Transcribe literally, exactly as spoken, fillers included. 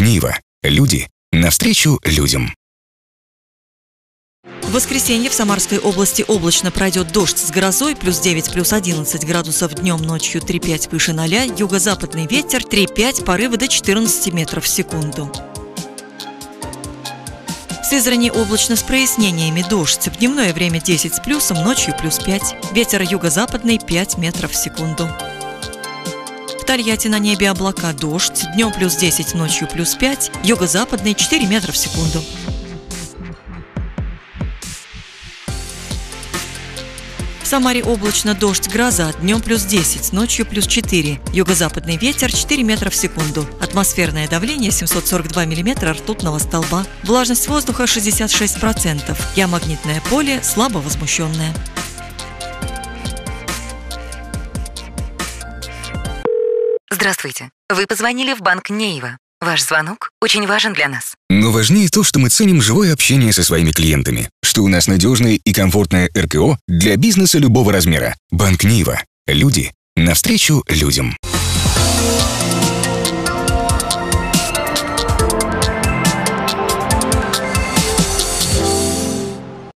Нива. Люди навстречу людям. В воскресенье в Самарской области облачно, пройдет дождь с грозой, плюс девять, плюс одиннадцать градусов днем, ночью три-пять выше ноля, юго-западный ветер три-пять, порывы до четырнадцати метров в секунду. В Сызрани облачно с прояснениями, дождь, в дневное время десять с плюсом, ночью плюс пять, ветер юго-западный пять метров в секунду. В Тольятти на небе облака, дождь, днем плюс десять, ночью плюс пять, юго-западный четыре метра в секунду. В Самаре облачно, дождь, гроза, днем плюс десять, ночью плюс четыре, юго-западный ветер четыре метра в секунду, атмосферное давление семьсот сорок два миллиметра ртутного столба, влажность воздуха шестьдесят шесть процентов, геомагнитное поле слабо возмущенное. Здравствуйте. Вы позвонили в банк Нейва. Ваш звонок очень важен для нас. Но важнее то, что мы ценим живое общение со своими клиентами, что у нас надежное и комфортное эр ка о для бизнеса любого размера. Банк Нива. Люди навстречу людям.